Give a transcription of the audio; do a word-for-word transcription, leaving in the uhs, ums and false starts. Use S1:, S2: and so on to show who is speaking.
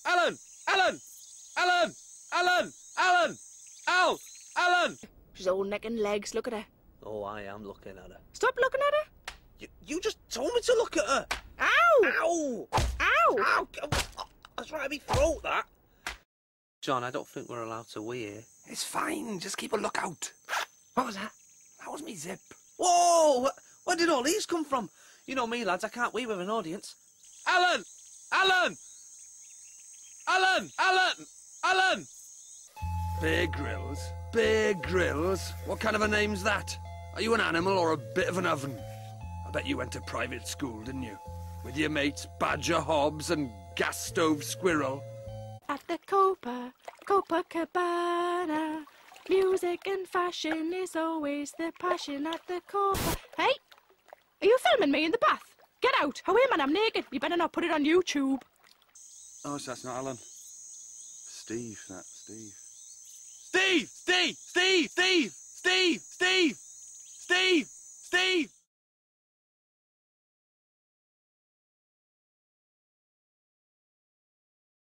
S1: Alan! Alan! Alan! Alan! Alan! Al! Alan!
S2: She's all neck and legs. Look at her.
S1: Oh, I am looking at her.
S2: Stop looking at her.
S1: You, you just told me to look at her.
S2: Ow!
S1: Ow!
S2: Ow!
S1: Ow! That's right in my throat, that. John, I don't think we're allowed to wee here.
S3: It's fine. Just keep a lookout.
S1: What was that?
S3: That was me zip.
S1: Whoa! Where did all these come from? You know me, lads. I can't wee with an audience. Alan! Alan! Alan! Alan! Alan!
S3: Bear Grylls? Bear Grylls? What kind of a name's that? Are you an animal or a bit of an oven? I bet you went to private school, didn't you? With your mates Badger Hobbs and Gas Stove Squirrel.
S2: At the Copa, Copacabana, music and fashion is always the passion at the Copa. Hey! Are you filming me in the bath? Get out! Oh, wait, man, I'm naked. You better not put it on YouTube.
S4: Oh, so that's not Alan. Steve, that's Steve.
S1: Steve! Steve! Steve! Steve! Steve! Steve!